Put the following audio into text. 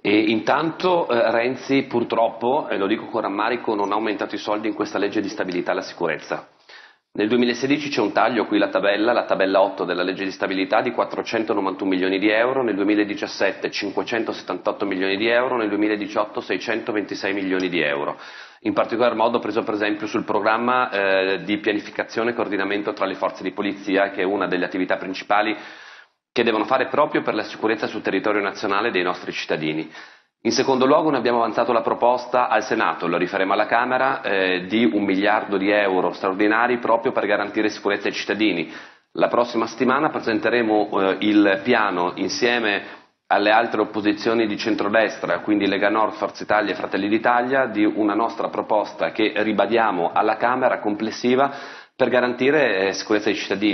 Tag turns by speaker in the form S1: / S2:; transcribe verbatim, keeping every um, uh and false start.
S1: E intanto eh, Renzi purtroppo, e lo dico con rammarico, non ha aumentato i soldi in questa legge di stabilità alla sicurezza. Nel duemilasedici c'è un taglio, qui la tabella, la tabella otto della legge di stabilità di quattrocentonovantuno milioni di euro, nel duemiladiciassette cinquecentosettantotto milioni di euro, nel duemiladiciotto seicentoventisei milioni di euro. In particolar modo preso per esempio sul programma eh, di pianificazione e coordinamento tra le forze di polizia, che è una delle attività principali che devono fare proprio per la sicurezza sul territorio nazionale dei nostri cittadini. In secondo luogo noi abbiamo avanzato la proposta al Senato, lo rifaremo alla Camera, eh, di un miliardo di euro straordinari proprio per garantire sicurezza ai cittadini. La prossima settimana presenteremo eh, il piano insieme alle altre opposizioni di centrodestra, quindi Lega Nord, Forza Italia e Fratelli d'Italia, di una nostra proposta che ribadiamo alla Camera complessiva per garantire eh, sicurezza ai cittadini.